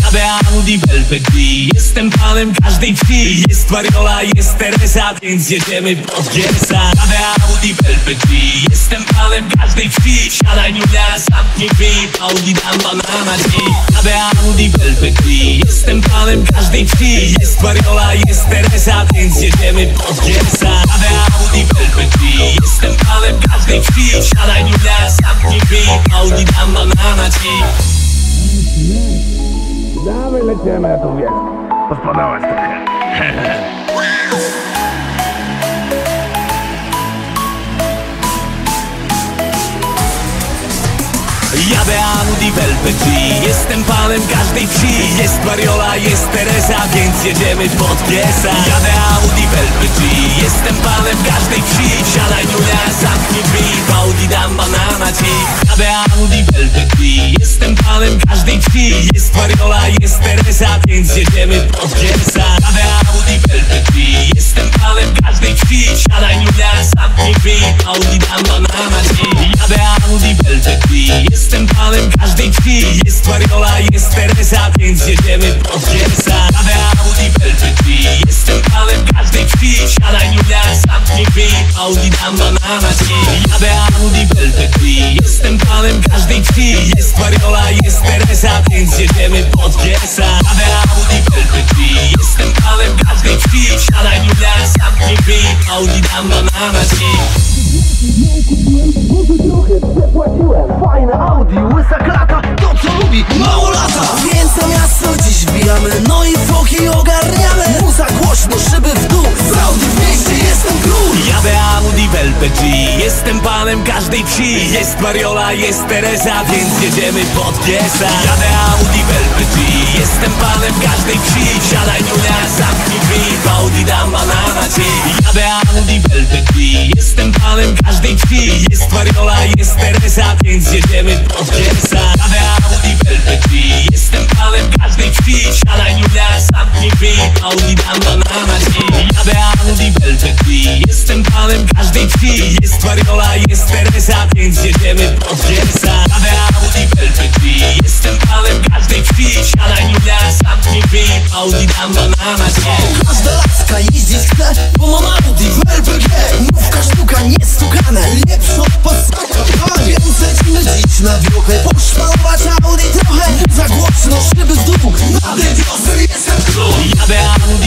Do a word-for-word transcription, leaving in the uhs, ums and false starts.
Jadę Audi w L P G, jestem panem każdej wsi. Jest Mariola, jest Teresa, więc jedziemy pod Giersa. Jadę Audi w L P G, jestem panem każdej wsi. Siadaj Niunia, zamknij drzwi, Audi dam banana ci. Jadę Audi w L P G, jestem panem każdej wsi. Jest Mariola, jest Teresa, więc jedziemy pod Giersa. Jadę Audi w L P G, jestem panem każdej wsi. Siadaj Niunia, zamknij drzwi, Audi dam banana ci. Dawaj, lecimy, ja tu wiem. Pospadałaś trochę. Jadę Audi w L P G, jestem panem każdej wsi. Jest Mariola, jest Teresa, więc jedziemy pod piesa. Jadę Audi w L P G, jestem panem każdej wsi. Siadaj Niunia, zamknij drzwi, w Audi dam banana ci. Jadę Audi w L P G, jestem panem każdej wsi. Jest Mariola, jest Teresa, więc jedziemy pod piesa. Jadę Audi w L P G, jestem panem każdej wsi. Siadaj Niunia, zamknij drzwi, w Audi dam banana ci. Jadę Audi w L P G, jestem panem każdej wsi. Jest Mariola, jest Teresa, więc jedziemy pod Giersa. Jadę Audi w L P G, jestem panem każdej wsi. Siadaj Niunia, zamknij drzwi, Audi dam banana ci. Jadę Audi w L P G, jestem panem każdej wsi. Jest Mariola, jest Teresa, więc jedziemy pod Giersa. Jadę Audi w L P G, jestem panem każdej wsi. Siadaj Niunia, zamknij drzwi, Audi dam banana ci. Przepłaciłem, fajne Audi, łysa klata, to co lubi, mało lata. Więc na miasto dziś wbijamy, no i foki ogarniamy. Muza głośno, szyby w dół, z Audi w mieście jestem król. Jadę Audi w L P G, jestem panem każdej wsi. Jest Mariola, jest Teresa, więc jedziemy pod piesa. Jadę Audi w L P G, jestem panem każdej wsi. Siadaj Niunia, zamknij drzwi, w Audi dam banana ci. Jadę Audi w L P G, jestem panem każdej wsi. Jest Mariola, jest Teresa, więc jedziemy pod piesa. Jadę Audi w L P G, jestem panem każdej wsi. Siadaj Niunia, zamknij drzwi, Audi dam banana ci. Jadę Audi w L P G, jestem panem każdej wsi. Jest Mariola, jest Teresa, więc jedziemy pod piesa. Jadę Audi w L P G, jestem panem każdej wsi. Siadaj Niunia, zamknij drzwi, Audi dam banana ci. Każda laska jeździć chce, bo mam Audi w L P G. Nówka sztuka, niestukane, lepsza od Passata. Więc lecimy dziś na wiochę, poszmalować Audi trochę. Za głośno, szyby w dół, na tej wiosny jestem król. Jadę Audi